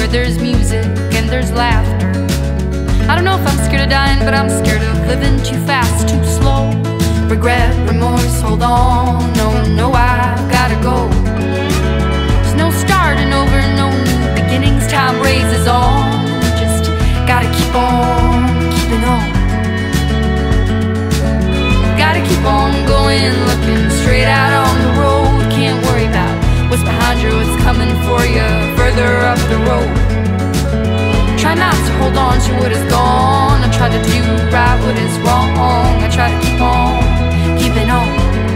where there's music and there's laughter. I don't know if I'm scared of dying, but I'm scared of living too fast, too slow. Regret, remorse, hold on, no, I've gotta go. There's no starting over, no new beginnings, time raises on. Just gotta keep on keeping on. Gotta keep on going, looking straight out on the road. Can't worry about what's behind you, what's coming for you further up the road. Try not to hold on to what is gone. I try to do right what is wrong. I try to keep on keeping on.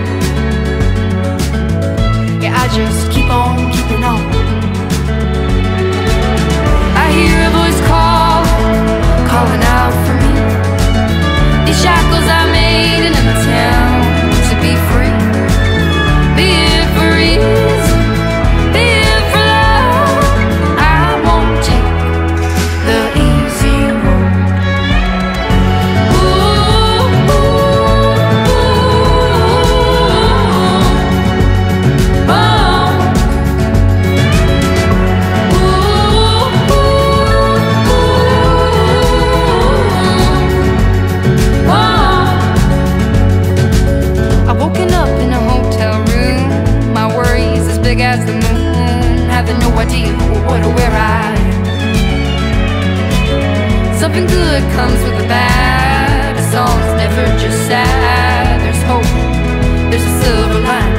Yeah, I just keep on keeping on. I hear a voice calling out for me. These shackles I made in an attempt to be free. Be it for ease, be it for love, I won't take the easy road. Ooh, ooh, ooh, oh. Ooh, ooh, oh. I've woken up in a hotel room, my worries as big as the moon, having no idea what or where I am. Something good comes with the bad. A song's never just sad. There's hope, there's a silver line.